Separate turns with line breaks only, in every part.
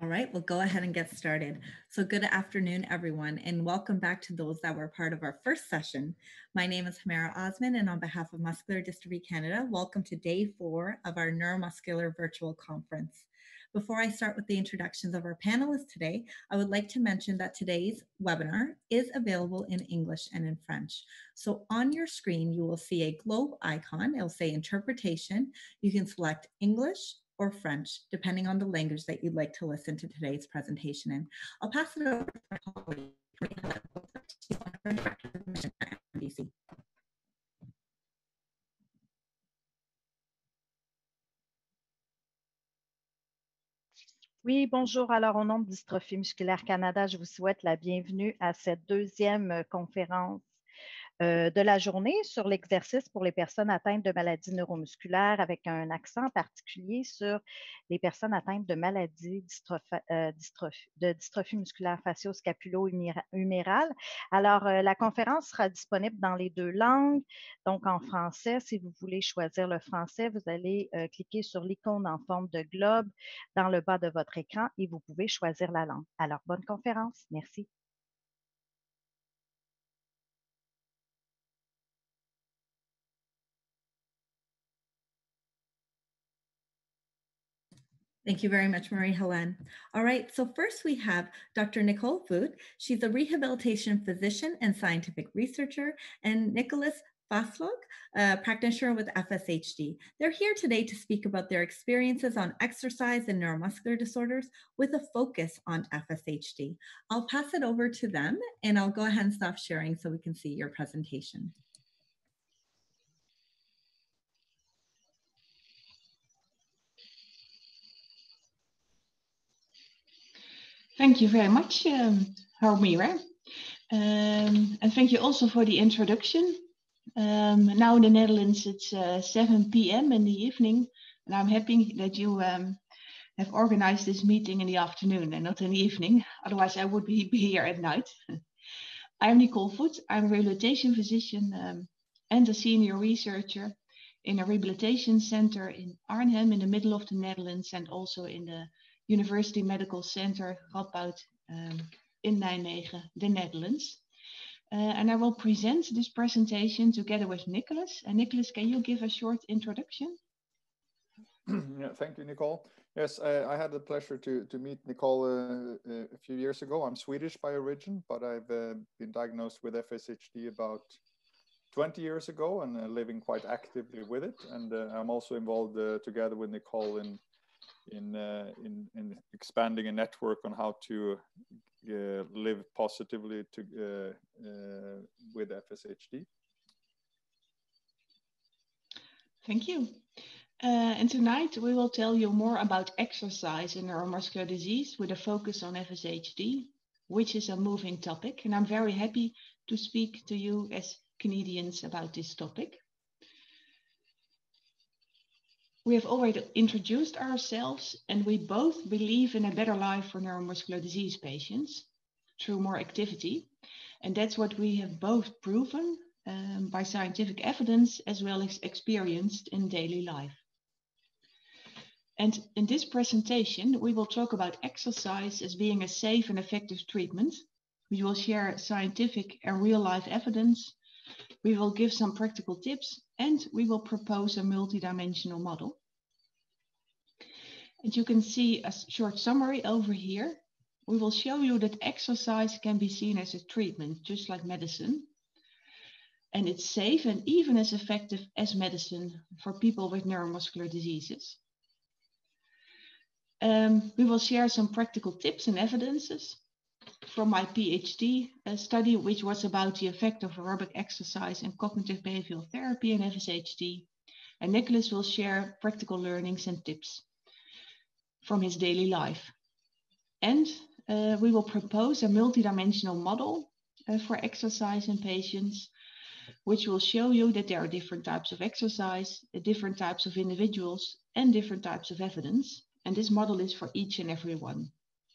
All right, we'll go ahead and get started. So good afternoon, everyone, and welcome back to those that were part of our first session. My name is Hamara Osman, and on behalf of Muscular Dystrophy Canada, welcome to day 4 of our Neuromuscular Virtual Conference. Before I start with the introductions of our panelists today, I would like to mention that today's webinar is available in English and in French. So on your screen, you will see a globe icon. It'll say interpretation. You can select English or French, depending on the language that you'd like to listen to today's presentation in. I'll pass it over to my colleague, NBC.
Oui, bonjour. Alors, au nom de Dystrophie Musculaire Canada, je vous souhaite la bienvenue à cette deuxième conférence de la journée sur l'exercice pour les personnes atteintes de maladies neuromusculaires avec un accent particulier sur les personnes atteintes de maladies de dystrophie musculaire facio-scapulo-humérale. Alors, la conférence sera disponible dans les 2 langues, donc en français. Si vous voulez choisir le français, vous allez cliquer sur l'icône en forme de globe dans le bas de votre écran et vous pouvez choisir la langue. Alors, bonne conférence. Merci.
Thank you very much, Marie-Helene. All right, so first we have Dr. Nicole Voet. She's a rehabilitation physician and scientific researcher, and Nicholas Faslog, a practitioner with FSHD. They're here today to speak about their experiences on exercise and neuromuscular disorders with a focus on FSHD. I'll pass it over to them, and I'll go ahead and stop sharing so we can see your presentation.
Thank you very much, Hamira. And thank you also for the introduction. Now in the Netherlands, it's 7 p.m. in the evening, and I'm happy that you have organized this meeting in the afternoon and not in the evening. Otherwise, I would be here at night. I'm Nicole Voet. I'm a rehabilitation physician and a senior researcher in a rehabilitation center in Arnhem in the middle of the Netherlands, and also in the University Medical Center Radboud in Nijmegen, the Netherlands. And I will present this presentation together with Nicholas. And Nicholas, can you give a short introduction?
Yeah, thank you, Nicole. Yes, I had the pleasure to meet Nicole a few years ago. I'm Swedish by origin, but I've been diagnosed with FSHD about 20 years ago and living quite actively with it. And I'm also involved together with Nicole in expanding a network on how to live positively with FSHD.
Thank you. And tonight we will tell you more about exercise in neuromuscular disease with a focus on FSHD, which is a moving topic. And I'm very happy to speak to you as Canadians about this topic. We have already introduced ourselves, and we both believe in a better life for neuromuscular disease patients through more activity. And that's what we have both proven by scientific evidence as well as experienced in daily life. And in this presentation, we will talk about exercise as being a safe and effective treatment. We will share scientific and real-life evidence. We will give some practical tips, and we will propose a multidimensional model. And you can see a short summary over here. We will show you that exercise can be seen as a treatment, just like medicine. And it's safe and even as effective as medicine for people with neuromuscular diseases. We will share some practical tips and evidences from my PhD study, which was about the effect of aerobic exercise and cognitive behavioral therapy in FSHD. And Nicholas will share practical learnings and tips from his daily life. And we will propose a multidimensional model for exercise in patients, which will show you that there are different types of exercise, different types of individuals, and different types of evidence. And this model is for each and every one.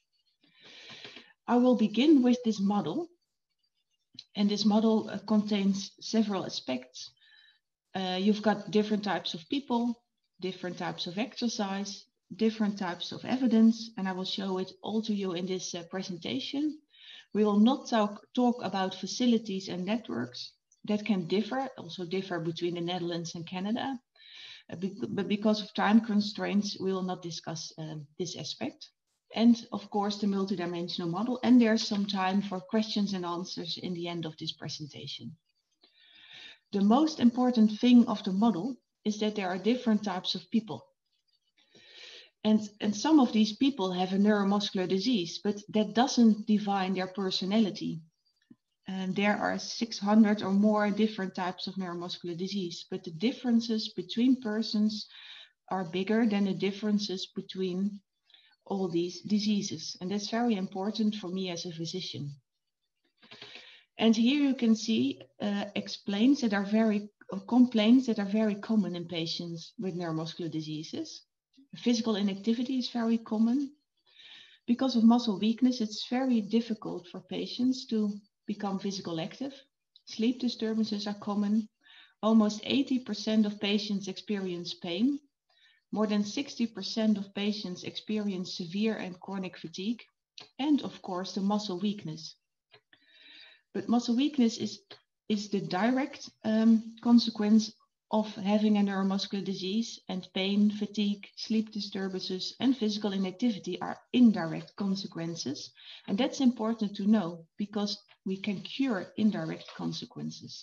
I will begin with this model. And this model contains several aspects. You've got different types of people, different types of exercise, different types of evidence, and I will show it all to you in this presentation. We will not talk about facilities and networks that can also differ between the Netherlands and Canada. But because of time constraints, we will not discuss this aspect. And of course, the multidimensional model. And there's some time for questions and answers in the end of this presentation. The most important thing of the model is that there are different types of people. And some of these people have a neuromuscular disease, but that doesn't define their personality. And there are 600 or more different types of neuromuscular disease, but the differences between persons are bigger than the differences between all these diseases. And that's very important for me as a physician. And here you can see complaints that are very common in patients with neuromuscular diseases. Physical inactivity is very common. Because of muscle weakness, it's very difficult for patients to become physical active. Sleep disturbances are common. Almost 80% of patients experience pain. More than 60% of patients experience severe and chronic fatigue. And of course, the muscle weakness. But muscle weakness is the direct consequence of having a neuromuscular disease, and pain, fatigue, sleep disturbances, and physical inactivity are indirect consequences. And that's important to know because we can cure indirect consequences.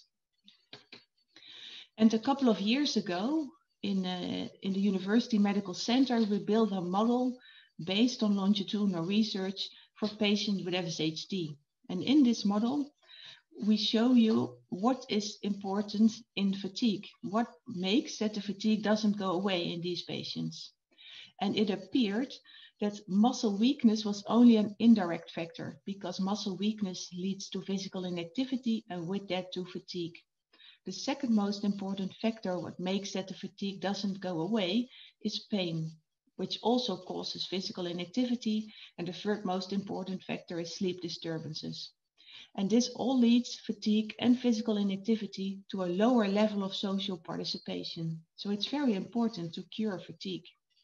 And a couple of years ago, in the University Medical Center, we built a model based on longitudinal research for patients with FSHD. And in this model, we show you what is important in fatigue, what makes that the fatigue doesn't go away in these patients. And it appeared that muscle weakness was only an indirect factor because muscle weakness leads to physical inactivity and with that to fatigue. The second most important factor, what makes that the fatigue doesn't go away, is pain, which also causes physical inactivity. And the third most important factor is sleep disturbances. And this all leads fatigue and physical inactivity to a lower level of social participation. So it's very important to cure fatigue.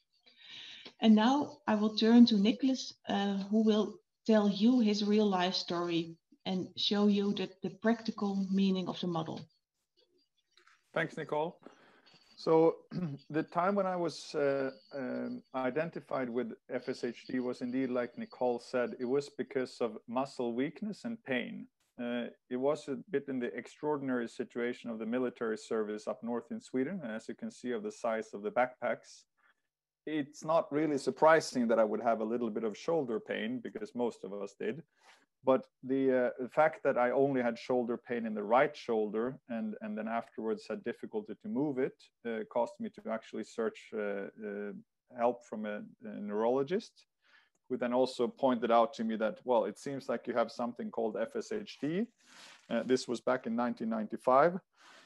And now I will turn to Nicholas, who will tell you his real life story and show you the practical meaning of the model.
Thanks, Nicole. So the time when I was identified with FSHD was indeed, like Nicole said, it was because of muscle weakness and pain. It was a bit in the extraordinary situation of the military service up north in Sweden. And as you can see of the size of the backpacks, it's not really surprising that I would have a little bit of shoulder pain because most of us did. But the fact that I only had shoulder pain in the right shoulder and then afterwards had difficulty to move it caused me to actually search help from a neurologist, who then also pointed out to me that, well, it seems like you have something called FSHD. This was back in 1995.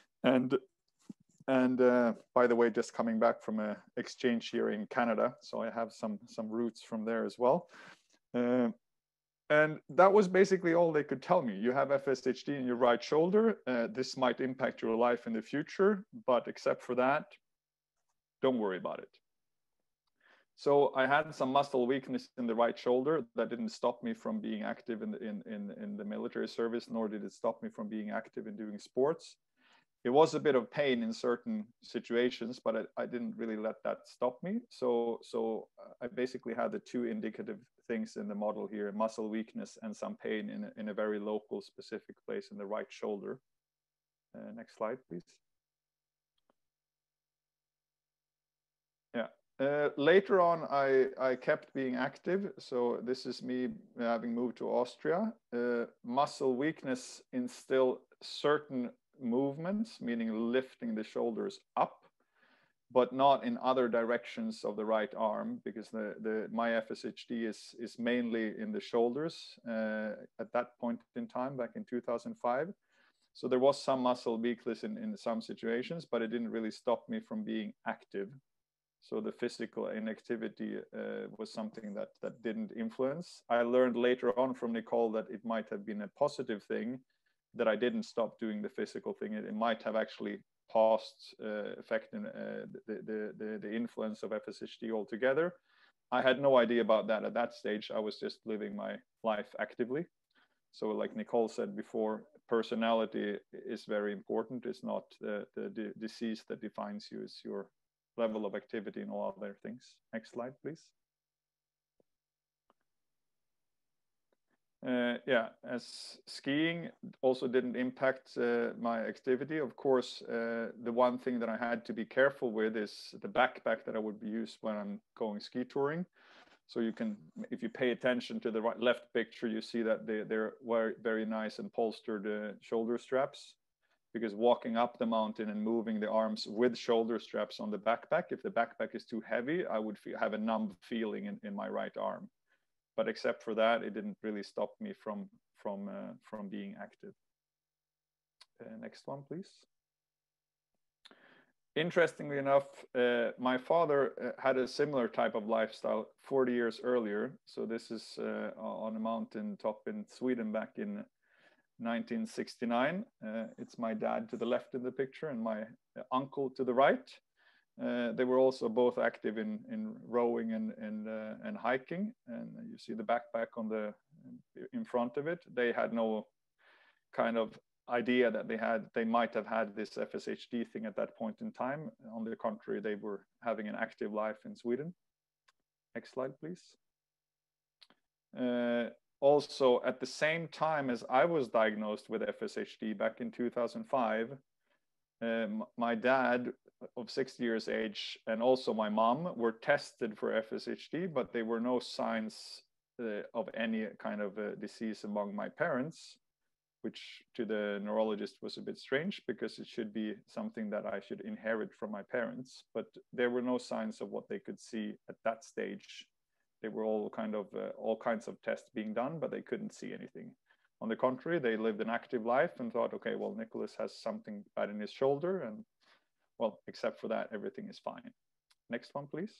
And by the way, just coming back from an exchange here in Canada, so I have some roots from there as well. And that was basically all they could tell me. You have FSHD in your right shoulder. This might impact your life in the future, but except for that, don't worry about it. So I had some muscle weakness in the right shoulder that didn't stop me from being active in the military service, nor did it stop me from being active in doing sports. It was a bit of pain in certain situations, but I didn't really let that stop me. So I basically had the two indicative things in the model here: muscle weakness and some pain in a very local, specific place in the right shoulder. Next slide, please. Yeah. Later on, I kept being active. So this is me having moved to Austria. Muscle weakness in still certain movements, meaning lifting the shoulders up, but not in other directions of the right arm, because my FSHD is mainly in the shoulders at that point in time, back in 2005. So there was some muscle weakness in some situations, but it didn't really stop me from being active. So the physical inactivity was something that didn't influence. I learned later on from Nicole that it might have been a positive thing that I didn't stop doing the physical thing. It might have actually paused affecting the influence of FSHD altogether. I had no idea about that at that stage. I was just living my life actively. So like Nicole said before, personality is very important. It's not the disease that defines you, it's your level of activity and all other things. Next slide, please. Yeah, as skiing also didn't impact my activity. Of course, the one thing that I had to be careful with is the backpack that I would use when I'm going ski touring. So you can, if you pay attention to the left picture, you see that they're very nice and polstered shoulder straps, because walking up the mountain and moving the arms with shoulder straps on the backpack, if the backpack is too heavy, I would have a numb feeling in my right arm. But except for that, it didn't really stop me from being active. Next one, please. Interestingly enough, my father had a similar type of lifestyle 40 years earlier. So this is on a mountain top in Sweden back in 1969. It's my dad to the left in the picture and my uncle to the right. They were also both active in rowing and hiking. And you see the backpack in front of it. They had no kind of idea that they might have had this FSHD thing at that point in time. On the contrary, they were having an active life in Sweden. Next slide, please. Also, at the same time as I was diagnosed with FSHD back in 2005, my dad of 60 years age and also my mom were tested for FSHD, but there were no signs of any kind of disease among my parents, which to the neurologist was a bit strange because it should be something that I should inherit from my parents. But there were no signs of what they could see at that stage. They were all kinds of tests being done, but they couldn't see anything. On the contrary, they lived an active life and thought, okay, well, Nicholas has something bad in his shoulder, and well, except for that, everything is fine. Next one, please.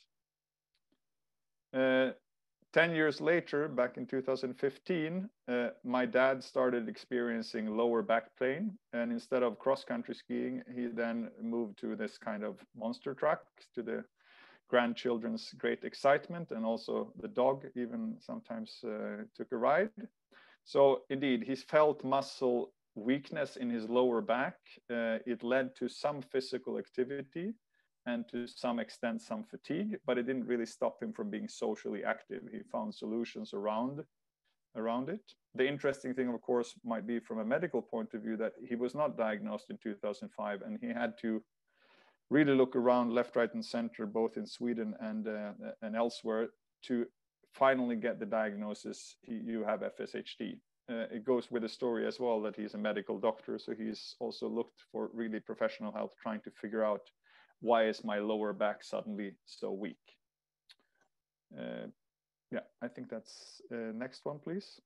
10 years later, back in 2015, my dad started experiencing lower back pain. And instead of cross-country skiing, he then moved to this kind of monster truck, to the grandchildren's great excitement. And also the dog even sometimes took a ride. So indeed, he felt muscle weakness in his lower back. It led to some physical activity and to some extent some fatigue, but it didn't really stop him from being socially active. He found solutions around it. The interesting thing, of course, might be from a medical point of view that he was not diagnosed in 2005, and he had to really look around left, right, and center, both in Sweden and elsewhere, to finally get the diagnosis, you have FSHD. It goes with the story as well that he's a medical doctor, so he's also looked for really professional help trying to figure out why is my lower back suddenly so weak. Yeah, I think that's next one, please.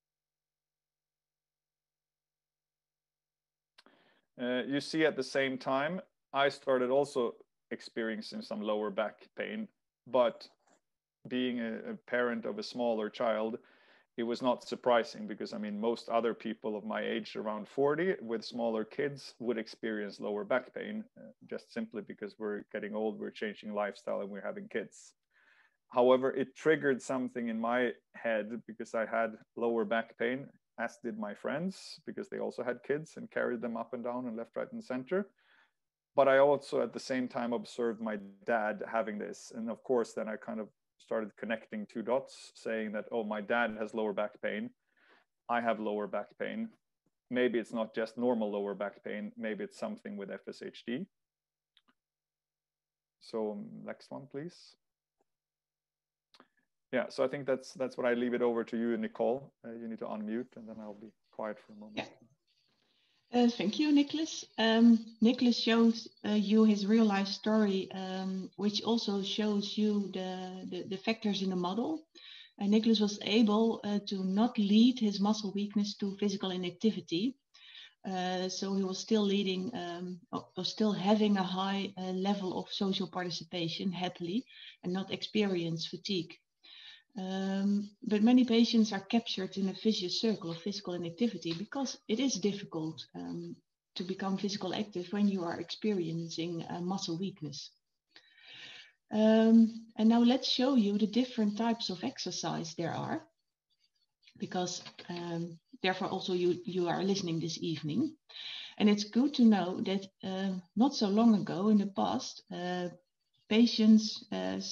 You see at the same time, I started also experiencing some lower back pain, but being a parent of a smaller child, it was not surprising because, I mean, most other people of my age around 40 with smaller kids would experience lower back pain, just simply because we're getting old, we're changing lifestyle, and we're having kids. However, it triggered something in my head because I had lower back pain, as did my friends, because they also had kids and carried them up and down and left, right, and center. But I also at the same time observed my dad having this. And of course, then I kind of started connecting two dots, saying that, oh, my dad has lower back pain. I have lower back pain. Maybe it's not just normal lower back pain. Maybe it's something with FSHD. So next one, please. Yeah, so I think that's what I leave it over to you, Nicole. You need to unmute, and then I'll be quiet for a moment.
Yeah. Thank you, Nicholas. Nicholas shows you his real life story, which also shows you the factors in the model. Nicholas was able to not lead his muscle weakness to physical inactivity. So he was still still having a high level of social participation happily and not experience fatigue. But many patients are captured in a vicious circle of physical inactivity because it is difficult to become physical active when you are experiencing muscle weakness. And now let's show you the different types of exercise there are, because therefore also you are listening this evening. And it's good to know that not so long ago in the past, patients,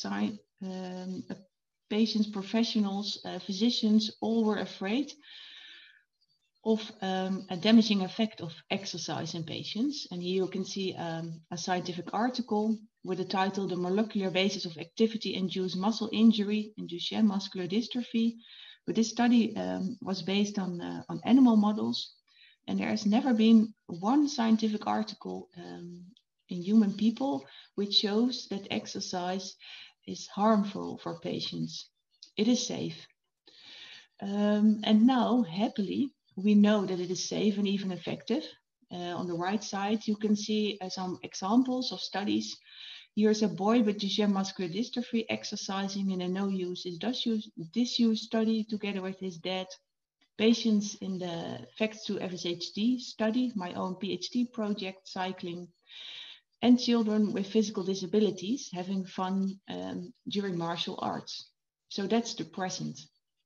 professionals, physicians, all were afraid of a damaging effect of exercise in patients. And here you can see a scientific article with the title, "The Molecular Basis of Activity-Induced Muscle Injury in Duchenne Muscular Dystrophy." But this study was based on animal models, and there has never been one scientific article in human people which shows that exercise is harmful for patients. It is safe. And now, happily, we know that it is safe and even effective. On the right side, you can see some examples of studies. Here's a boy with Duchenne muscular dystrophy exercising in a no-use is disuse study together with his dad. Patients in the FACTS2 FSHD study, my own PhD project, cycling, and children with physical disabilities having fun during martial arts. So that's the present.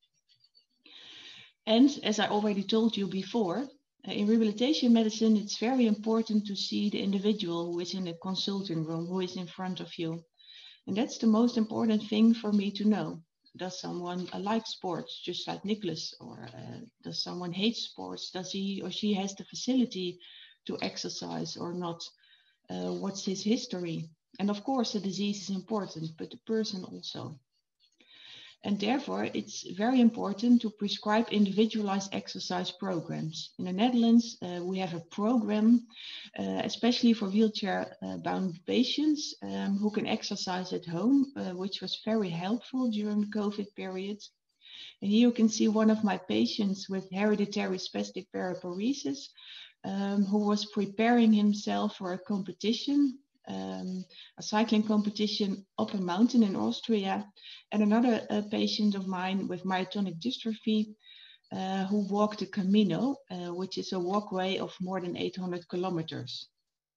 And as I already told you before, in rehabilitation medicine, it's very important to see the individual who is in the consulting room, who is in front of you. And that's the most important thing for me to know. Does someone like sports, just like Nicholas, or does someone hate sports? Does he or she has the facility to exercise or not? What's his history? And of course, the disease is important, but the person also. And therefore, it's very important to prescribe individualized exercise programs. In the Netherlands, we have a program, especially for wheelchair-bound patients who can exercise at home, which was very helpful during the COVID period. And here you can see one of my patients with hereditary spastic paraparesis, who was preparing himself for a competition, a cycling competition up a mountain in Austria, and another patient of mine with myotonic dystrophy who walked the Camino, which is a walkway of more than 800 kilometers.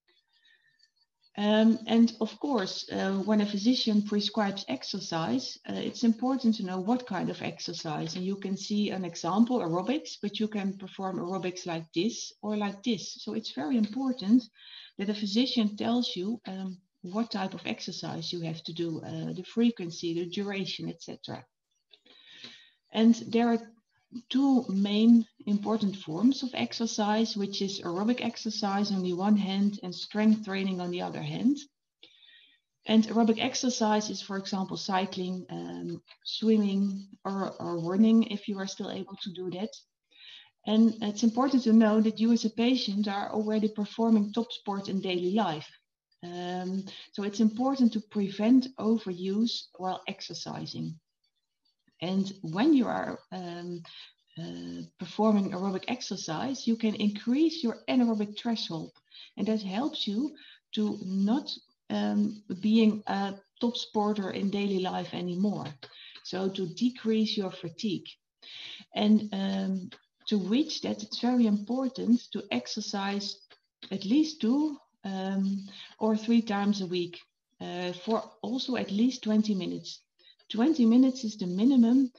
And of course, when a physician prescribes exercise, it's important to know what kind of exercise. And you can see an example, aerobics, but you can perform aerobics like this or like this. So it's very important that a physician tells you what type of exercise you have to do, the frequency, the duration, etc. And there are two main important forms of exercise, which is aerobic exercise on the one hand and strength training on the other hand. And aerobic exercise is, for example, cycling, swimming, or running, if you are still able to do that. And it's important to know that you as a patient are already performing top sport in daily life. So it's important to prevent overuse while exercising. And when you are performing aerobic exercise, you can increase your anaerobic threshold. And that helps you to not being a top sporter in daily life anymore. So to decrease your fatigue. And to reach that, it's very important to exercise at least 2 or 3 times a week for also at least 20 minutes. 20 minutes is the minimum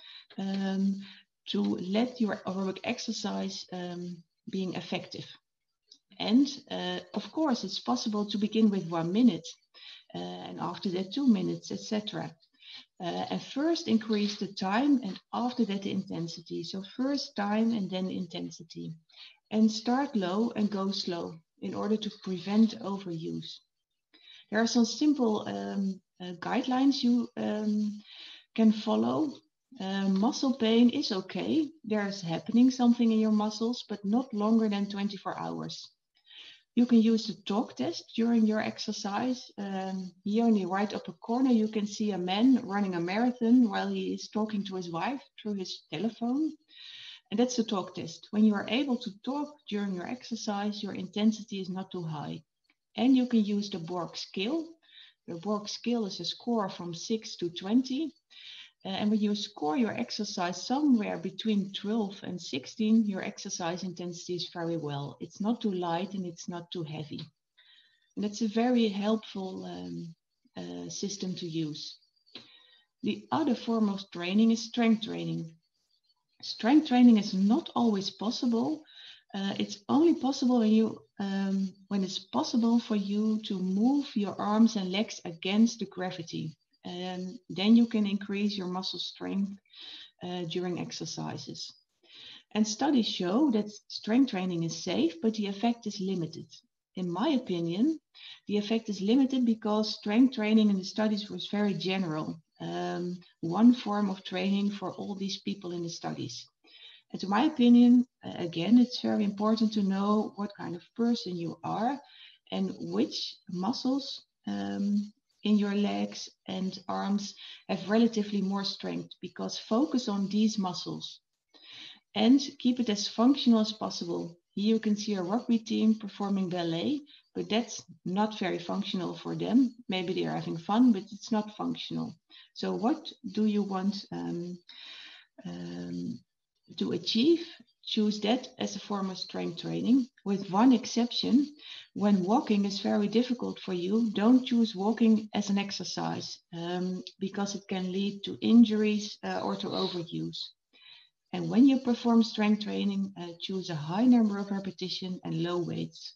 to let your aerobic exercise being effective. And of course, it's possible to begin with 1 minute and after that 2 minutes, etc. And first increase the time and after that the intensity. So first time and then intensity. And start low and go slow in order to prevent overuse. There are some simple guidelines you can follow. Muscle pain is okay. There's happening something in your muscles, but not longer than 24 hours. You can use the talk test during your exercise. Here in the right upper corner, you can see a man running a marathon while he is talking to his wife through his telephone. And that's the talk test. When you are able to talk during your exercise, your intensity is not too high. And you can use the Borg scale. The Borg scale is a score from 6 to 20. And when you score your exercise somewhere between 12 and 16, your exercise intensity is very well. It's not too light and it's not too heavy. And that's a very helpful system to use. The other form of training is strength training. Strength training is not always possible. It's only possible when it's possible for you to move your arms and legs against the gravity. And then you can increase your muscle strength during exercises. And studies show that strength training is safe, but the effect is limited. In my opinion, the effect is limited because strength training in the studies was very general. One form of training for all these people in the studies. And to my opinion, again, it's very important to know what kind of person you are and which muscles in your legs and arms have relatively more strength, because focus on these muscles and keep it as functional as possible. Here you can see a rugby team performing ballet, but that's not very functional for them. Maybe they're having fun, but it's not functional. So what do you want to achieve? Choose that as a form of strength training, with one exception. When walking is very difficult for you, don't choose walking as an exercise because it can lead to injuries or to overuse. And when you perform strength training, choose a high number of repetitions and low weights.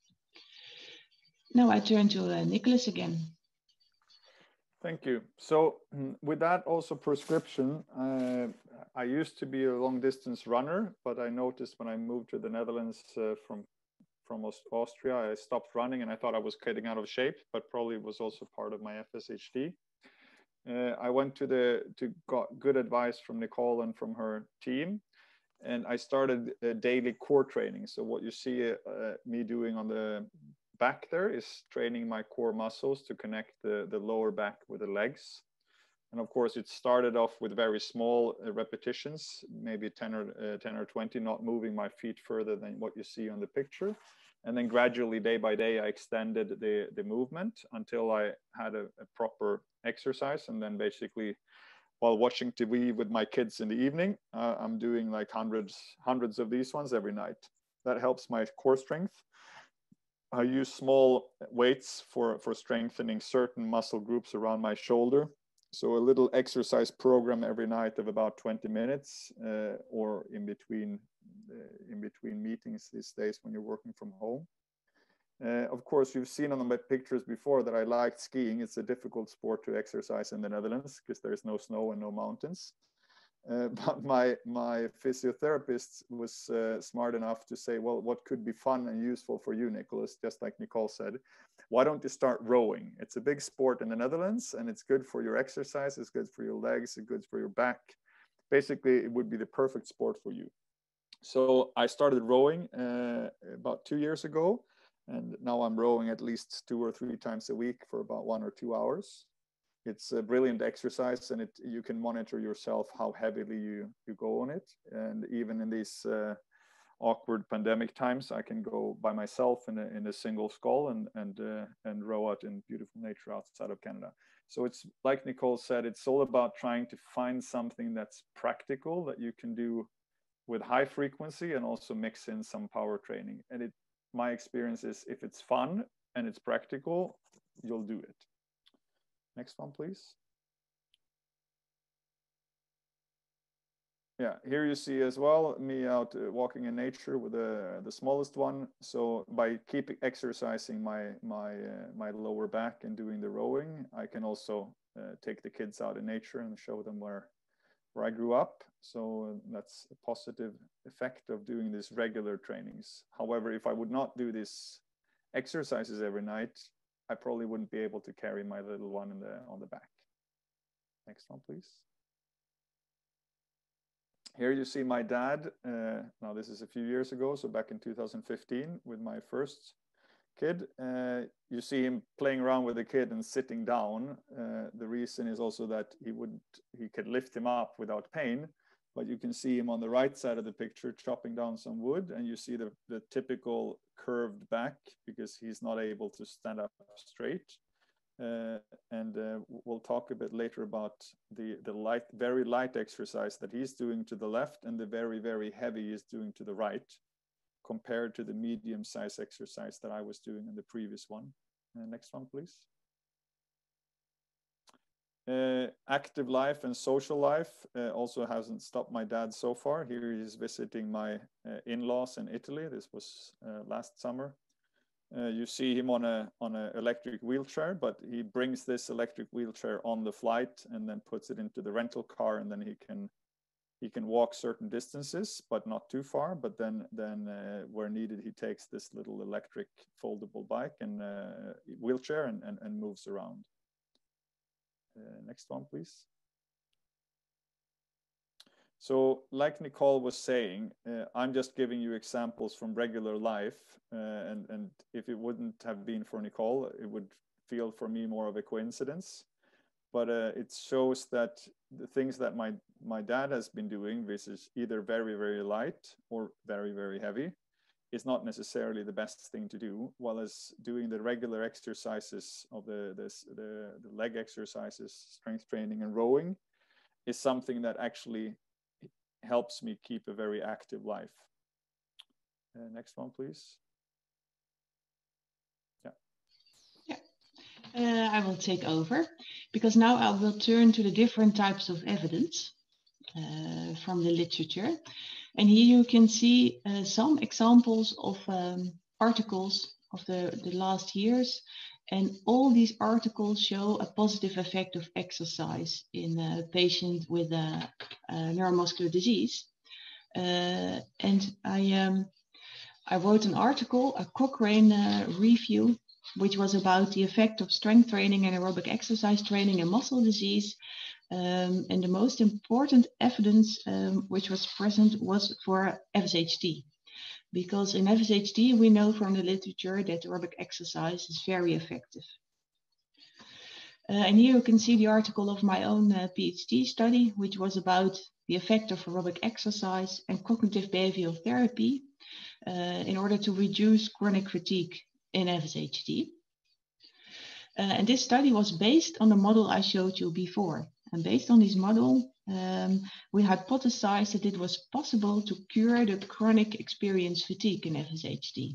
Now I turn to Nicholas again.
Thank you. So with that also prescription, I used to be a long distance runner, but I noticed when I moved to the Netherlands from Austria, I stopped running and I thought I was getting out of shape, but probably was also part of my FSHD. I went got good advice from Nicole and from her team, and I started daily core training. So what you see me doing on the back there is training my core muscles to connect the lower back with the legs. And of course, it started off with very small repetitions, maybe 10 or 20, not moving my feet further than what you see on the picture. And then gradually, day by day, I extended the movement until I had a proper exercise. And then basically, while watching TV with my kids in the evening, I'm doing like hundreds of these ones every night. That helps my core strength. I use small weights for strengthening certain muscle groups around my shoulder. So a little exercise program every night of about 20 minutes or in between meetings these days when you're working from home. Of course, you've seen on my pictures before that I liked skiing. It's a difficult sport to exercise in the Netherlands because there's no snow and no mountains. But my physiotherapist was smart enough to say, well, what could be fun and useful for you, Nicholas? Just like Nicole said, why don't you start rowing? It's a big sport in the Netherlands and it's good for your exercise. It's good for your legs. It's good for your back. Basically, it would be the perfect sport for you. So I started rowing about 2 years ago. And now I'm rowing at least 2 or 3 times a week for about 1 or 2 hours. It's a brilliant exercise, and you can monitor yourself how heavily you go on it. And even in these awkward pandemic times, I can go by myself in a single scull and row out in beautiful nature outside of Canada. So it's like Nicole said, it's all about trying to find something that's practical that you can do with high frequency and also mix in some power training. And my experience is if it's fun and it's practical, you'll do it. Next one, please. Yeah, here you see as well me out walking in nature with the smallest one. So by keeping exercising my lower back and doing the rowing, I can also take the kids out in nature and show them where I grew up. So that's a positive effect of doing these regular trainings. However, if I would not do these exercises every night, I probably wouldn't be able to carry my little one on the back. Next one, please. Here you see my dad. Now this is a few years ago, so back in 2015 with my first kid. You see him playing around with the kid and sitting down. The reason is also that he could lift him up without pain, but you can see him on the right side of the picture chopping down some wood, and you see the typical curved back because he's not able to stand up straight. We'll talk a bit later about the very light exercise that he's doing to the left and the very, very heavy he's doing to the right, compared to the medium size exercise that I was doing in the previous one. Next one, please. Active life and social life also hasn't stopped my dad so far. Here he is visiting my in-laws in Italy. This was last summer. You see him on a electric wheelchair, but he brings this electric wheelchair on the flight and then puts it into the rental car, and then he can walk certain distances, but not too far. But then where needed, he takes this little electric foldable bike and wheelchair and moves around. Next one, please. So like Nicole was saying, I'm just giving you examples from regular life. And if it wouldn't have been for Nicole, it would feel for me more of a coincidence. But it shows that the things that my dad has been doing, which is either very, very light or very, very heavy, is not necessarily the best thing to do, while as doing the regular exercises of the leg exercises, strength training and rowing is something that actually helps me keep a very active life. Next one, please.
I will take over, because now I will turn to the different types of evidence from the literature. And here you can see some examples of articles of the last years. And all these articles show a positive effect of exercise in a patient with a neuromuscular disease. And I wrote an article, a Cochrane review, which was about the effect of strength training and aerobic exercise training in muscle disease. And the most important evidence which was present was for FSHD. Because in FSHD, we know from the literature that aerobic exercise is very effective. And here you can see the article of my own PhD study, which was about the effect of aerobic exercise and cognitive behavioral therapy in order to reduce chronic fatigue in FSHD. And this study was based on the model I showed you before. And based on this model, we hypothesized that it was possible to cure the chronic experience fatigue in FSHD.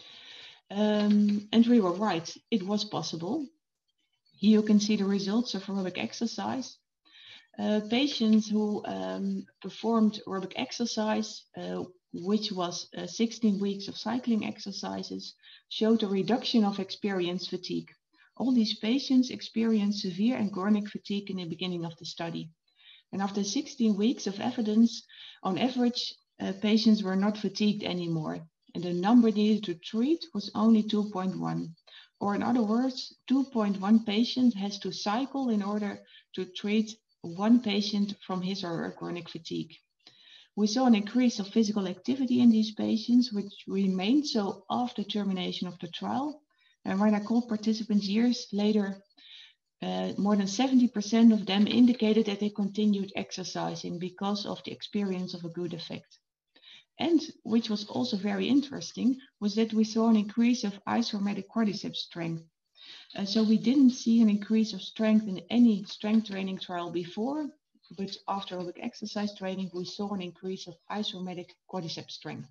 And we were right, it was possible. Here you can see the results of aerobic exercise. Patients who performed aerobic exercise, which was 16 weeks of cycling exercises, showed a reduction of experience fatigue. All these patients experienced severe and chronic fatigue in the beginning of the study. And after 16 weeks of evidence, on average, patients were not fatigued anymore. And the number needed to treat was only 2.1. Or in other words, 2.1 patients has to cycle in order to treat one patient from his or her chronic fatigue. We saw an increase of physical activity in these patients, which remained so after termination of the trial. And when I called participants years later, more than 70% of them indicated that they continued exercising because of the experience of a good effect. And which was also very interesting, was that we saw an increase of isometric quadriceps strength. So we didn't see an increase of strength in any strength training trial before, but after aerobic exercise training, we saw an increase of isometric quadriceps strength.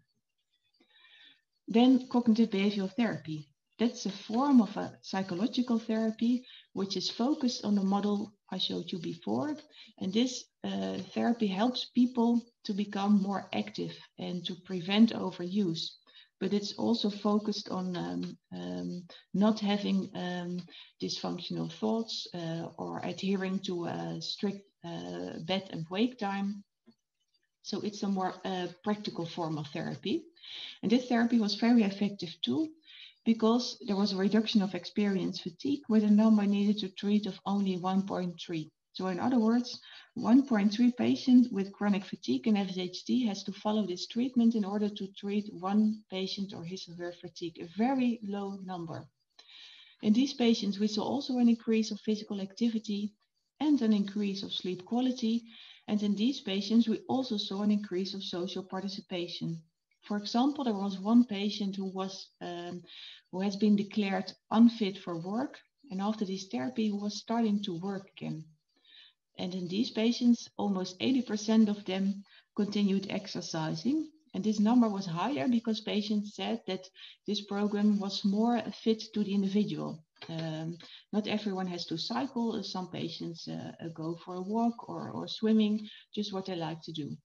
Then cognitive behavioral therapy. That's a form of a psychological therapy, which is focused on the model I showed you before. And this therapy helps people to become more active and to prevent overuse. But it's also focused on not having dysfunctional thoughts or adhering to a strict bed and wake time. So it's a more practical form of therapy. And this therapy was very effective too, because there was a reduction of experience fatigue with a number needed to treat of only 1.3. So in other words, 1.3 patients with chronic fatigue in FSHD has to follow this treatment in order to treat one patient or his or her fatigue, a very low number. In these patients, we saw also an increase of physical activity and an increase of sleep quality. And in these patients, we also saw an increase of social participation. For example, there was one patient who has been declared unfit for work, and after this therapy, who was starting to work again. And in these patients, almost 80% of them continued exercising. And this number was higher because patients said that this program was more fit to the individual. Not everyone has to cycle. Some patients go for a walk or swimming, just what they like to do.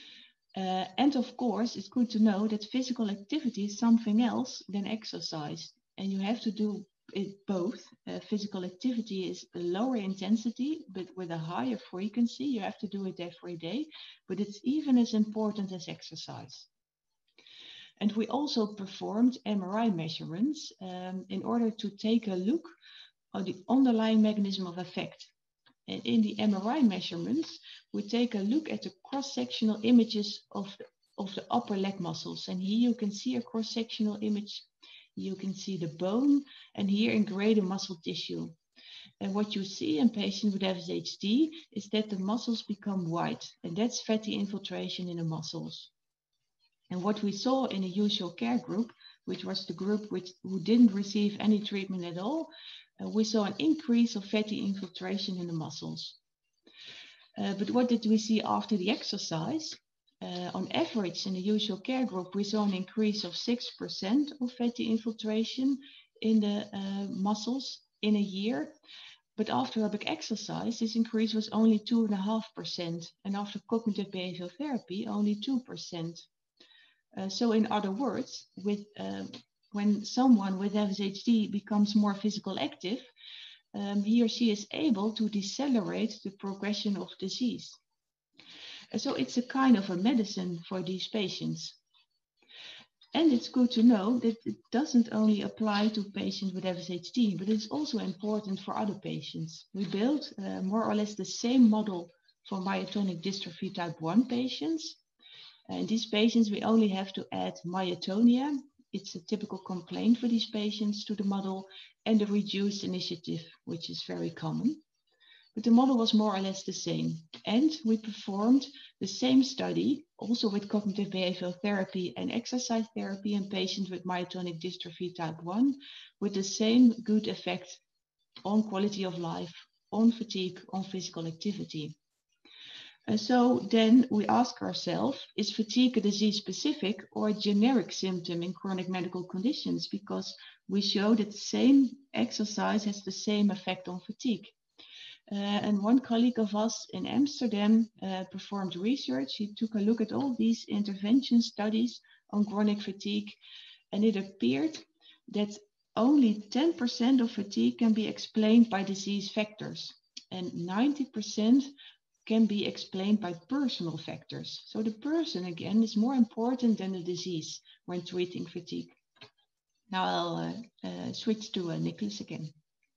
And of course, it's good to know that physical activity is something else than exercise. And you have to do it both. Physical activity is a lower intensity, but with a higher frequency. You have to do it every day, but it's even as important as exercise. And we also performed MRI measurements in order to take a look at the underlying mechanism of effect. And in the MRI measurements, we take a look at the cross-sectional images of the upper leg muscles. And here you can see a cross-sectional image. You can see the bone, and here in gray, the muscle tissue. And what you see in patients with FSHD is that the muscles become white, and that's fatty infiltration in the muscles. And what we saw in the usual care group, which was the group who didn't receive any treatment at all, we saw an increase of fatty infiltration in the muscles. But what did we see after the exercise? On average, in the usual care group, we saw an increase of 6% of fatty infiltration in the muscles in a year. But after aerobic exercise, this increase was only 2.5%. And after cognitive behavioral therapy, only 2%. So in other words, when someone with FSHD becomes more physical active, he or she is able to decelerate the progression of disease. So it's a kind of a medicine for these patients. And it's good to know that it doesn't only apply to patients with FSHD, but it's also important for other patients. We built more or less the same model for myotonic dystrophy type 1 patients. In these patients, we only have to add myotonia. It's a typical complaint for these patients to the model, and the reduced initiative, which is very common. But the model was more or less the same. And we performed the same study, also with cognitive behavioral therapy and exercise therapy in patients with myotonic dystrophy type 1, with the same good effect on quality of life, on fatigue, on physical activity. And so then we ask ourselves, is fatigue a disease-specific or a generic symptom in chronic medical conditions? Because we show that the same exercise has the same effect on fatigue. And one colleague of us in Amsterdam performed research. He took a look at all these intervention studies on chronic fatigue, and it appeared that only 10% of fatigue can be explained by disease factors, and 90% can be explained by personal factors. So the person, again, is more important than the disease when treating fatigue. Now I'll switch to Nicholas again.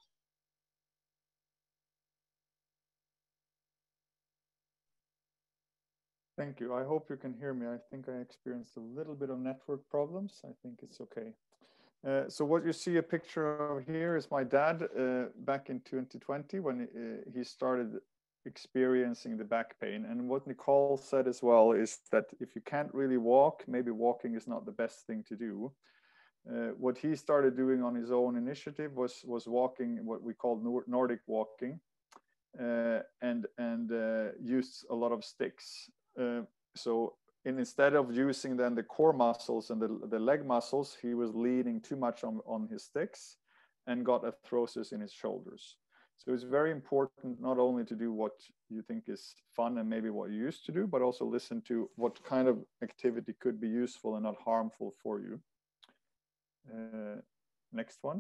Thank you. I hope you can hear me. I think I experienced a little bit of network problems. I think it's okay. So what you see a picture of here is my dad back in 2020 when he started experiencing the back pain. And what Nicole said as well is that if you can't really walk, maybe walking is not the best thing to do. What he started doing on his own initiative was walking, what we call Nordic walking, and used a lot of sticks. So instead of using then the core muscles and the leg muscles, he was leaning too much on his sticks and got arthrosis in his shoulders. So it's very important not only to do what you think is fun and maybe what you used to do, but also listen to what kind of activity could be useful and not harmful for you. Next one.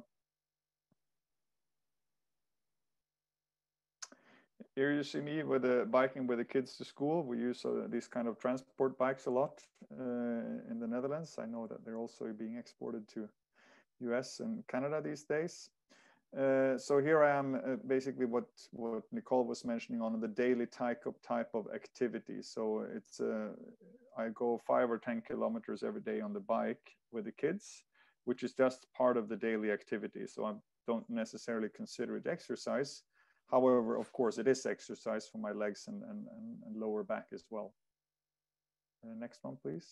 Here you see me with biking with the kids to school. We use these kind of transport bikes a lot in the Netherlands. I know that they're also being exported to US and Canada these days. So here I am, basically what Nicole was mentioning on the daily type of activity. So it's I go 5 or 10 kilometers every day on the bike with the kids, which is just part of the daily activity. So I don't necessarily consider it exercise. However, of course, it is exercise for my legs and lower back as well. Next one, please.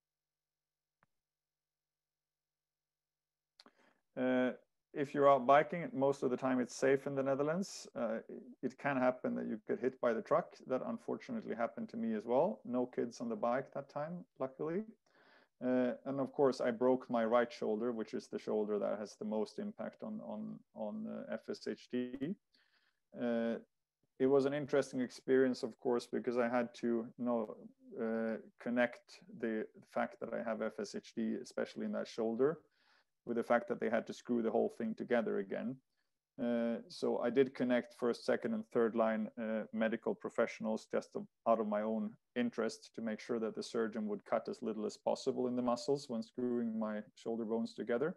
If you're out biking, most of the time it's safe in the Netherlands. It can happen that you get hit by the truck. That unfortunately happened to me as well. No kids on the bike that time, luckily. And of course, I broke my right shoulder, which is the shoulder that has the most impact on FSHD. It was an interesting experience, of course, because I had to connect the fact that I have FSHD, especially in that shoulder, with the fact that they had to screw the whole thing together again. So I did connect first, second, and third line medical professionals just out of my own interest to make sure that the surgeon would cut as little as possible in the muscles when screwing my shoulder bones together.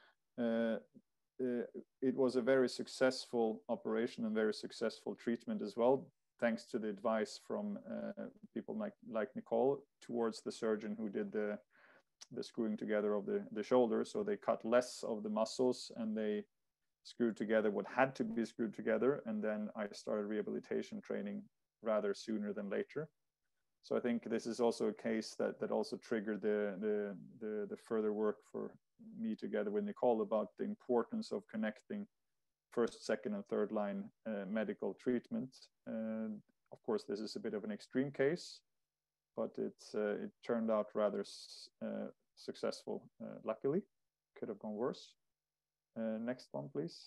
It was a very successful operation and very successful treatment as well, thanks to the advice from people like Nicole towards the surgeon who did the screwing together of the shoulder. So they cut less of the muscles and they screwed together what had to be screwed together. And then I started rehabilitation training rather sooner than later. So I think this is also a case that also triggered the further work for me together with Nicole about the importance of connecting first, second, and third line medical treatment. Of course, this is a bit of an extreme case, but it turned out rather successful, luckily. Could have gone worse. Next one, please.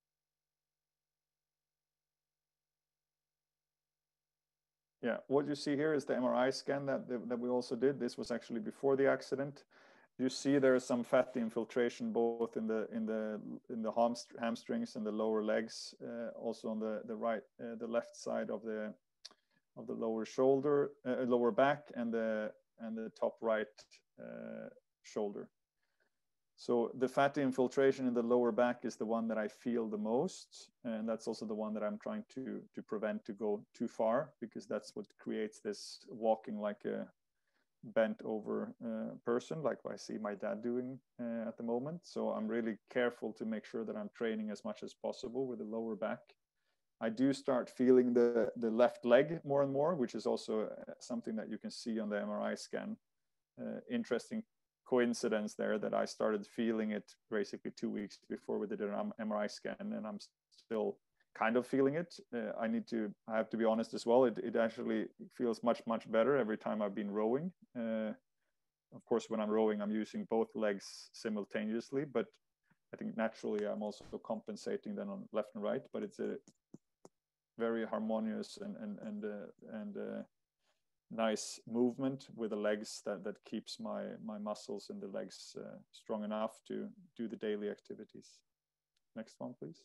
Yeah, what you see here is the MRI scan that we also did. This was actually before the accident. You see there is some fatty infiltration both in the hamstrings and the lower legs, also on the left side of the lower shoulder, lower back, and the top right shoulder. So the fatty infiltration in the lower back is the one that I feel the most, and that's also the one that I'm trying to prevent to go too far, because that's what creates this walking like a bent over person, like I see my dad doing at the moment. So I'm really careful to make sure that I'm training as much as possible with the lower back. I do start feeling the left leg more and more, which is also something that you can see on the MRI scan. Interesting coincidence there that I started feeling it basically 2 weeks before we did an MRI scan, and I'm still kind of feeling it. I have to be honest as well. It actually feels much better every time I've been rowing. Of course, when I'm rowing, I'm using both legs simultaneously, but I think naturally I'm also compensating then on left and right. But it's a very harmonious and nice movement with the legs that keeps my muscles in the legs strong enough to do the daily activities. Next one, please.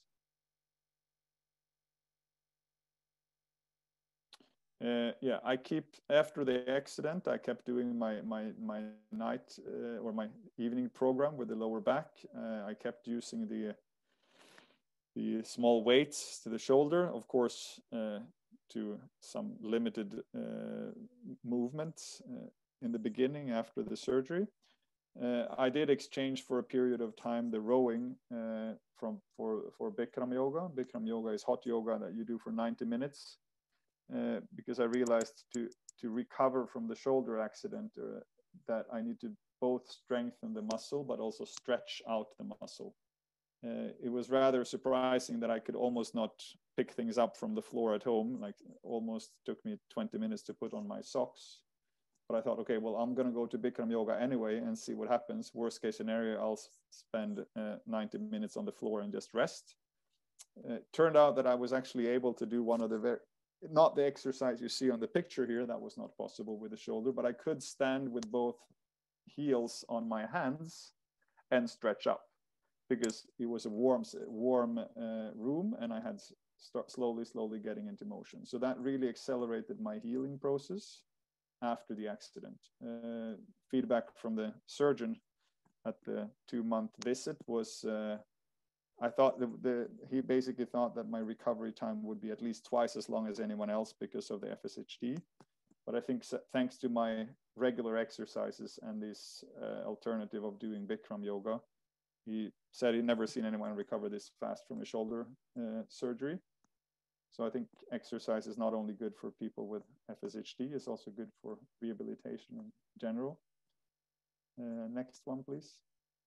Yeah, after the accident, I kept doing my night or my evening program with the lower back. I kept using the small weights to the shoulder, of course, to some limited movements in the beginning after the surgery. I did exchange for a period of time the rowing for Bikram yoga. Bikram yoga is hot yoga that you do for 90 minutes. Because I realized to recover from the shoulder accident that I need to both strengthen the muscle but also stretch out the muscle. It was rather surprising that I could almost not pick things up from the floor at home. Like almost took me 20 minutes to put on my socks. But I thought, okay, well, I'm going to go to Bikram yoga anyway and see what happens. Worst case scenario, I'll spend 90 minutes on the floor and just rest. Turned out that I was actually able to do one of the not the exercise you see on the picture here, that was not possible with the shoulder, but I could stand with both heels on my hands and stretch up because it was a warm room and I had slowly getting into motion. So that really accelerated my healing process after the accident. Feedback from the surgeon at the 2-month visit was I thought he basically thought that my recovery time would be at least twice as long as anyone else because of the FSHD. But I think thanks to my regular exercises and this alternative of doing Bikram yoga, he said he'd never seen anyone recover this fast from a shoulder surgery. So I think exercise is not only good for people with FSHD, it's also good for rehabilitation in general. Next one, please.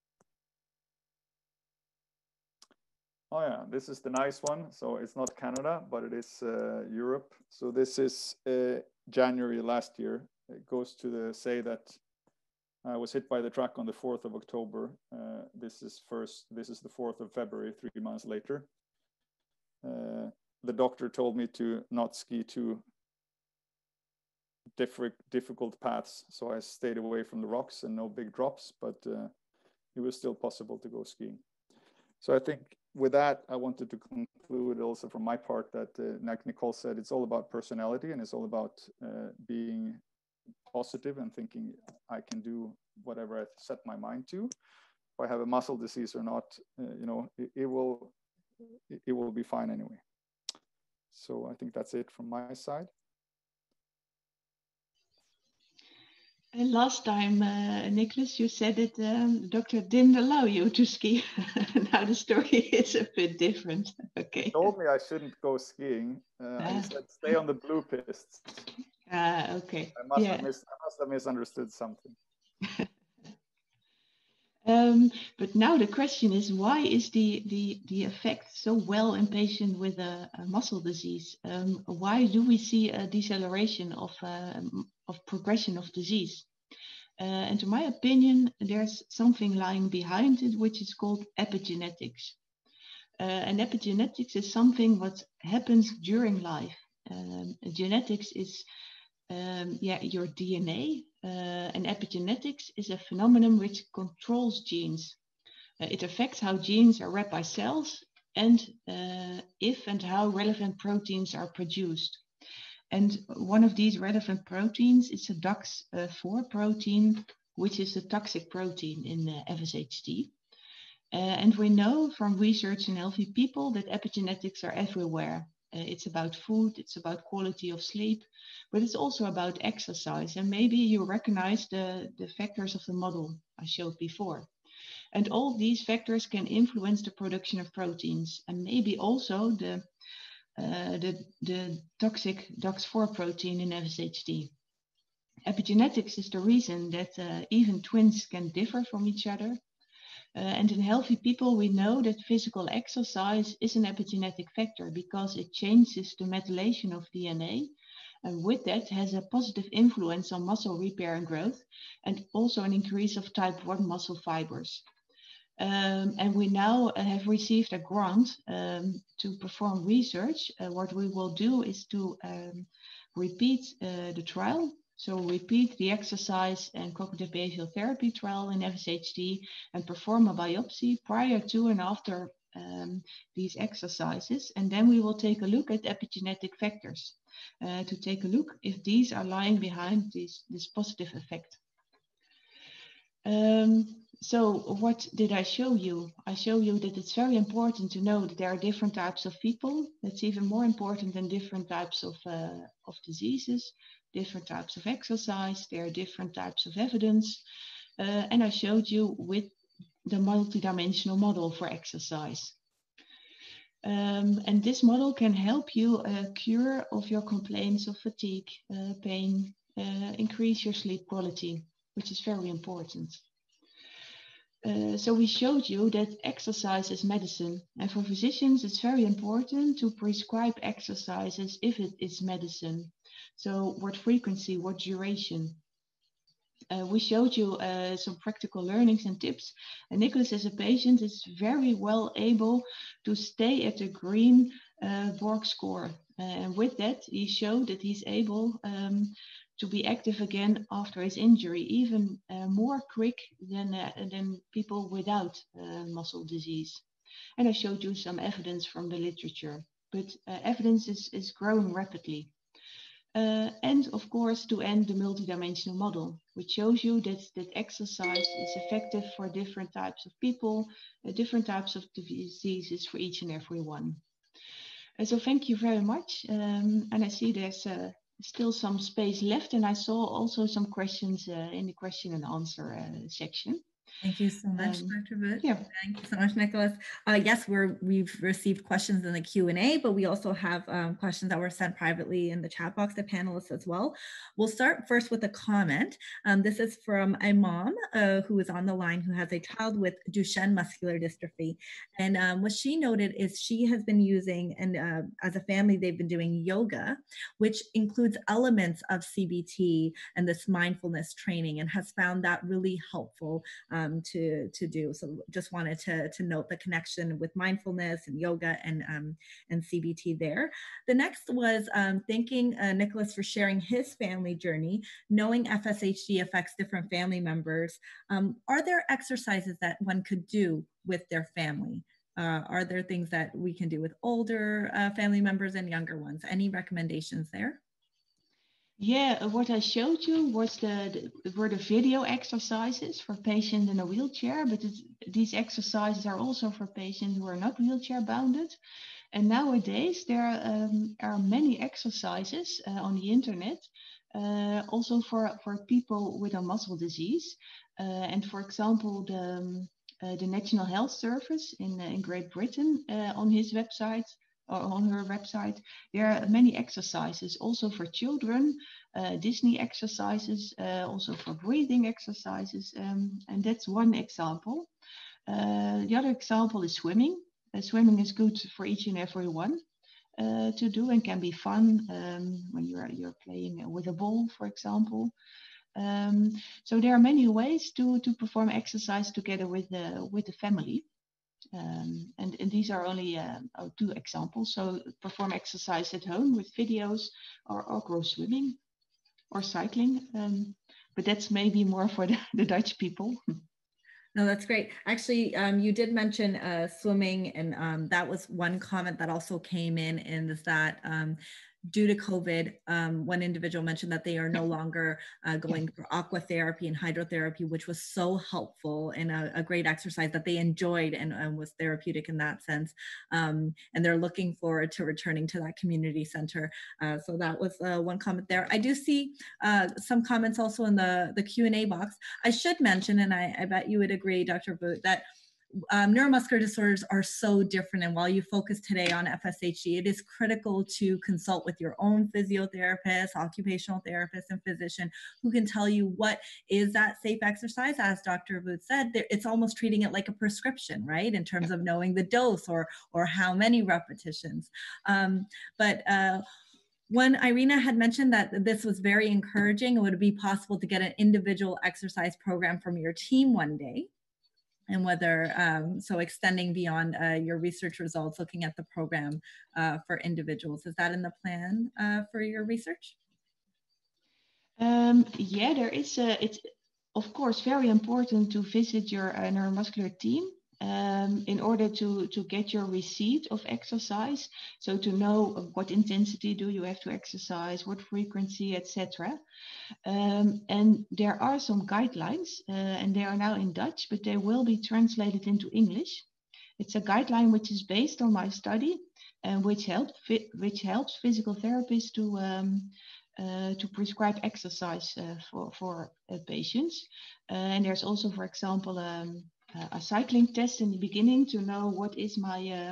Oh yeah, this is the nice one. So it's not Canada, but it is Europe. So this is January last year. It goes to say that I was hit by the truck on the 4th of October. This is the 4th of February, 3 months later. The doctor told me to not ski too difficult paths, so I stayed away from the rocks and no big drops, but it was still possible to go skiing. So I think with that, I wanted to conclude also from my part that, like Nicole said, it's all about personality, and it's all about being positive and thinking I can do whatever I set my mind to. If I have a muscle disease or not, it will be fine anyway. So I think that's it from my side.
And last time, Nicholas, you said that the doctor didn't allow you to ski. Now the story is a bit different. Okay.
He told me I shouldn't go skiing. He said stay on the blue pists.
Okay.
I must have misunderstood something.
But now the question is, why is the effect so well in patients with a muscle disease? Why do we see a deceleration of progression of disease? And to my opinion, there's something lying behind it, which is called epigenetics. And epigenetics is something what happens during life. Genetics is your DNA, and epigenetics is a phenomenon which controls genes. It affects how genes are read by cells and if and how relevant proteins are produced. And one of these relevant proteins is a DAX4 protein, which is a toxic protein in FSHD. And we know from research in healthy people that epigenetics are everywhere. It's about food, it's about quality of sleep, but it's also about exercise. And maybe you recognize the factors of the model I showed before. And all these factors can influence the production of proteins, and maybe also the toxic DAX4 protein in FSHD. Epigenetics is the reason that even twins can differ from each other. And in healthy people, we know that physical exercise is an epigenetic factor because it changes the methylation of DNA. And with that has a positive influence on muscle repair and growth, and also an increase of type 1 muscle fibers. And we now have received a grant to perform research. What we will do is to repeat the trial. So repeat the exercise and cognitive behavioral therapy trial in FSHD and perform a biopsy prior to and after these exercises. And then we will take a look at epigenetic factors to take a look if these are lying behind this positive effect. So what did I show you? I show you that it's very important to know that there are different types of people. It's even more important than different types of diseases, different types of exercise. There are different types of evidence. And I showed you with the multidimensional model for exercise. And this model can help you cure of your complaints of fatigue, pain, increase your sleep quality, which is very important. So we showed you that exercise is medicine, and for physicians it's very important to prescribe exercises if it is medicine. So what frequency, what duration? We showed you some practical learnings and tips, and Nicholas as a patient is very well able to stay at the green Borg score, and with that he showed that he's able to be active again after his injury, even more quick than people without muscle disease. And I showed you some evidence from the literature, but evidence is growing rapidly. And of course, to end the multidimensional model, which shows you that exercise is effective for different types of people, different types of diseases for each and every one. So thank you very much. And I see there's still some space left, and I saw also some questions in the question and answer section.
Thank you so much, Dr. Voet.
Yeah.
Thank you so much, Nicholas. Yes, we've received questions in the Q&A, but we also have questions that were sent privately in the chat box to panelists as well. We'll start first with a comment. This is from a mom who is on the line who has a child with Duchenne muscular dystrophy. And what she noted is she has been using, and as a family, they've been doing yoga, which includes elements of CBT and this mindfulness training, and has found that really helpful to do. So just wanted to note the connection with mindfulness and yoga and CBT there. The next was thanking Nicholas for sharing his family journey, knowing FSHD affects different family members. Are there exercises that one could do with their family? Are there things that we can do with older family members and younger ones? Any recommendations there?
Yeah, what I showed you was were the video exercises for patients in a wheelchair, but these exercises are also for patients who are not wheelchair bounded. And nowadays there are many exercises on the internet, also for people with a muscle disease. And for example, the National Health Service in Great Britain on his website, or on her website, there are many exercises also for children, Disney exercises, also for breathing exercises, and that's one example. The other example is swimming. Swimming is good for each and every one to do, and can be fun when you're playing with a ball, for example. So there are many ways to perform exercise together with the family. And these are only 2 examples. So perform exercise at home with videos, or go swimming or cycling. But that's maybe more for the Dutch people.
No, that's great. Actually, you did mention swimming, and that was one comment that also came in, and is that due to COVID, one individual mentioned that they are no longer going for aqua therapy and hydrotherapy, which was so helpful and a great exercise that they enjoyed and was therapeutic in that sense. And they're looking forward to returning to that community center. So that was one comment there. I do see some comments also in the Q&A box. I should mention, and I bet you would agree, Dr. Voet, that neuromuscular disorders are so different, and while you focus today on FSHD, it is critical to consult with your own physiotherapist, occupational therapist, and physician who can tell you what is that safe exercise. As Dr. Voet said, it's almost treating it like a prescription, right, in terms of knowing the dose or how many repetitions. When Irina had mentioned that this was very encouraging, it would be possible to get an individual exercise program from your team one day. And whether, so extending beyond your research results, looking at the program for individuals. Is that in the plan for your research?
Yeah, there is. It's of course very important to visit your neuromuscular team in order to get your receipt of exercise. So to know what intensity do you have to exercise, what frequency, etc. And there are some guidelines, and they are now in Dutch, but they will be translated into English. It's a guideline which is based on my study, and which helps physical therapists to prescribe exercise for patients. And there's also, for example, a cycling test in the beginning to know what is my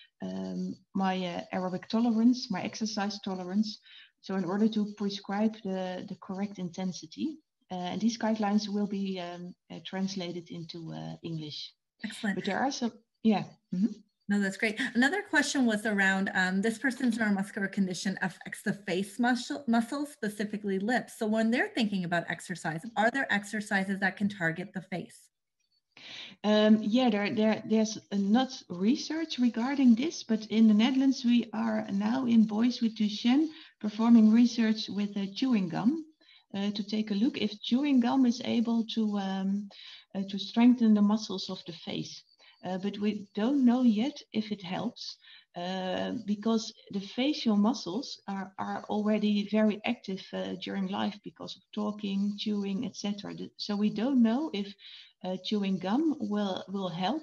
aerobic tolerance, my exercise tolerance. So in order to prescribe the correct intensity, and these guidelines will be translated into English.
Excellent.
But there are some, yeah. Mm-hmm.
No, that's great. Another question was around this person's neuromuscular condition affects the face muscles, specifically lips. So when they're thinking about exercise, are there exercises that can target the face?
Yeah, there's not research regarding this, but in the Netherlands, we are now in boys with Duchenne performing research with chewing gum to take a look if chewing gum is able to strengthen the muscles of the face. But we don't know yet if it helps because the facial muscles are already very active during life because of talking, chewing, etc. So we don't know if chewing gum will help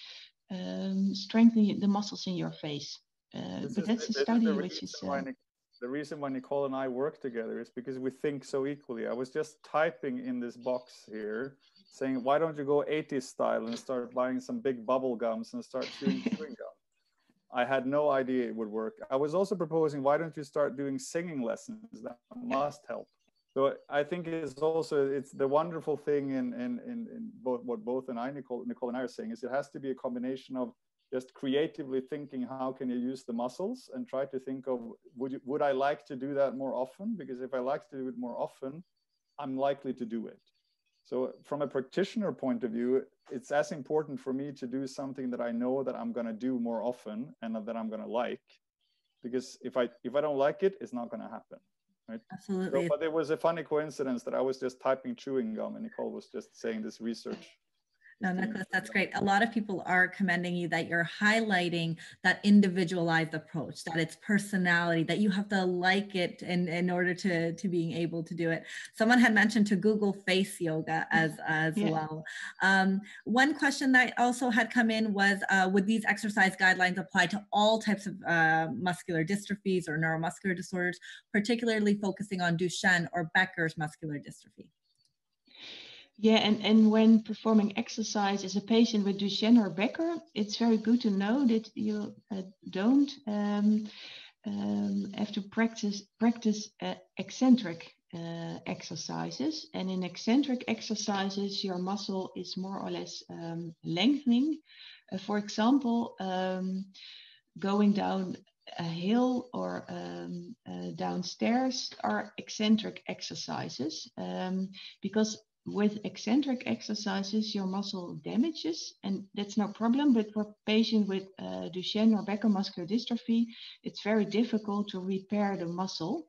strengthen the muscles in your face. But that's a study which is...
the reason why Nicole and I work together is because we think so equally. I was just typing in this box here saying, why don't you go 80s style and start buying some big bubble gums and start chewing gum? I had no idea it would work. I was also proposing, why don't you start doing singing lessons? That must help. So I think it's the wonderful thing in both what both Nicole and I are saying is it has to be a combination of just creatively thinking, how can you use the muscles, and try to think of, would I like to do that more often? Because if I like to do it more often, I'm likely to do it. So from a practitioner point of view, it's as important for me to do something that I know that I'm going to do more often and that I'm going to like, because if I don't like it, it's not going to happen. Right?
Absolutely.
So, but it was a funny coincidence that I was just typing chewing gum and Nicole was just saying this research.
No, Nicholas, that's great. A lot of people are commending you that you're highlighting that individualized approach, that it's personality, that you have to like it in order to being able to do it. Someone had mentioned to Google face yoga as well. One question that also had come in was, would these exercise guidelines apply to all types of muscular dystrophies or neuromuscular disorders, particularly focusing on Duchenne or Becker's muscular dystrophy?
Yeah, and when performing exercise as a patient with Duchenne or Becker, it's very good to know that you don't have to practice eccentric exercises. And in eccentric exercises, your muscle is more or less lengthening. For example, going down a hill or downstairs are eccentric exercises because with eccentric exercises, your muscle damages, and that's no problem. But for patients with Duchenne or Becker muscular dystrophy, it's very difficult to repair the muscle.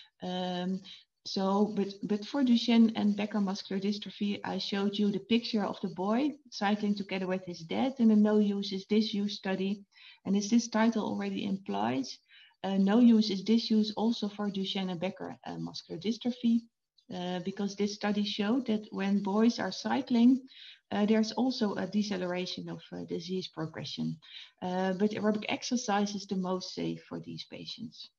But for Duchenne and Becker muscular dystrophy, I showed you the picture of the boy cycling together with his dad in a no use is disuse study. And as this title already implies, no use is disuse also for Duchenne and Becker muscular dystrophy. Because this study showed that when boys are cycling, there's also a deceleration of disease progression. But aerobic exercise is the most safe for these patients.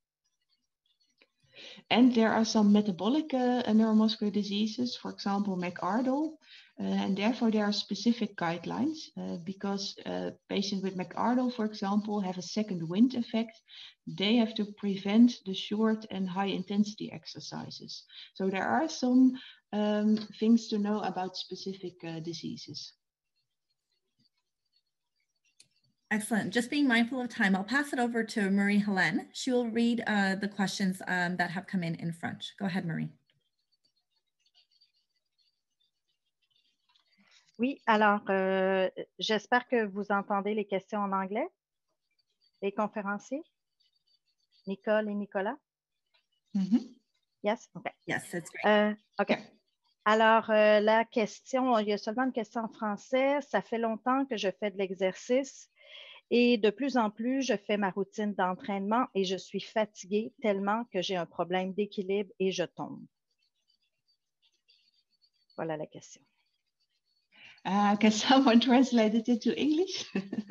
And there are some metabolic neuromuscular diseases, for example, McArdle, and therefore there are specific guidelines because patients with McArdle, for example, have a second wind effect. They have to prevent the short and high intensity exercises. So there are some things to know about specific diseases.
Excellent. Just being mindful of time, I'll pass it over to Marie-Hélène. She will read the questions that have come in French. Go ahead, Marie.
Oui, alors j'espère que vous entendez les questions en anglais, les conférenciers, Nicole et Nicolas. Yes, okay.
Yes, that's great.
Okay. Alors, la question, il y a seulement une question en français. Ça fait longtemps que je fais de l'exercice et de plus en plus, je fais ma routine d'entraînement et je suis fatiguée tellement que j'ai un problème d'équilibre et je tombe. Voilà la question.
Can someone translate it into English?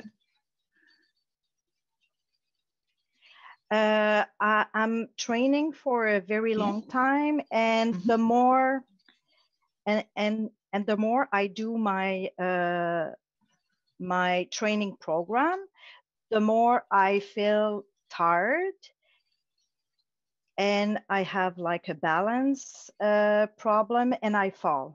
I'm training for a very long time, and the more and the more I do my my training program, the more I feel tired, and I have like a balance problem, and I fall.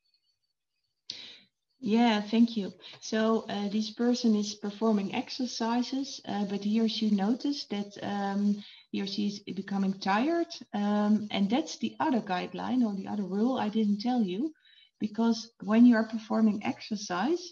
Yeah, thank you. So this person is performing exercises, but he or she noticed that he or she is becoming tired. And that's the other guideline or the other rule I didn't tell you, because when you are performing exercise,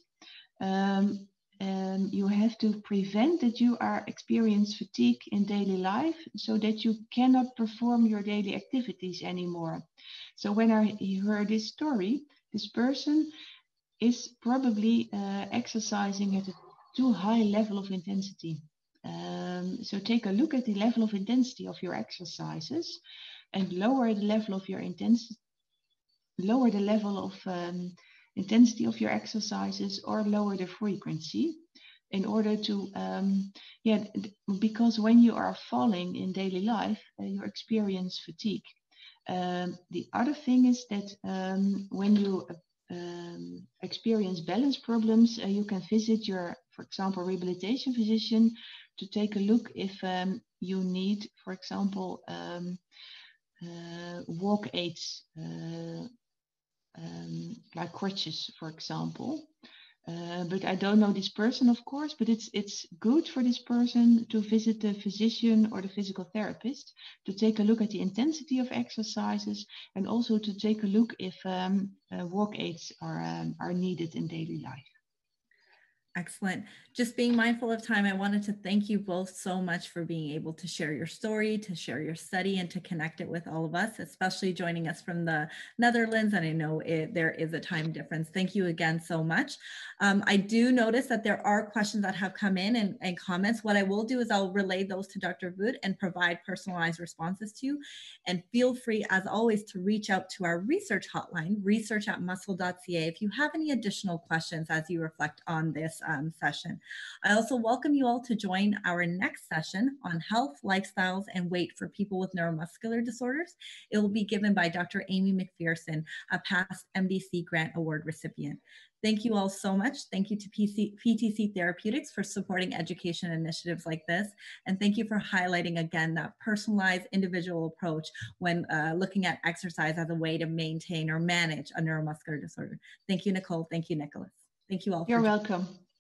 you have to prevent that you are experiencing fatigue in daily life so that you cannot perform your daily activities anymore. So when I heard this story, this person is probably exercising at a too high level of intensity. So take a look at the level of intensity of your exercises and lower the level of your intensity, lower the level of intensity of your exercises or lower the frequency. in order to, because when you are falling in daily life, you experience fatigue. The other thing is that when you experience balance problems, you can visit your, for example, rehabilitation physician to take a look if you need, for example, walk aids, like crutches, for example. But I don't know this person, of course, but it's good for this person to visit the physician or the physical therapist to take a look at the intensity of exercises, and also to take a look if walk aids are needed in daily life.
Excellent. Just being mindful of time, I wanted to thank you both so much for being able to share your story, to share your study, and to connect it with all of us, especially joining us from the Netherlands. And I know there is a time difference. Thank you again so much. I do notice that there are questions that have come in and comments. What I will do is I'll relay those to Dr. Voet and provide personalized responses to you. And feel free, as always, to reach out to our research hotline, research@muscle.ca, if you have any additional questions as you reflect on this session. I also welcome you all to join our next session on health, lifestyles, and weight for people with neuromuscular disorders. It will be given by Dr. Amy McPherson, a past MDC Grant Award recipient. Thank you all so much. Thank you to PTC Therapeutics for supporting education initiatives like this. And thank you for highlighting again that personalized individual approach when looking at exercise as a way to maintain or manage a neuromuscular disorder. Thank you, Nicole. Thank you, Nicholas. Thank you all.
You're welcome.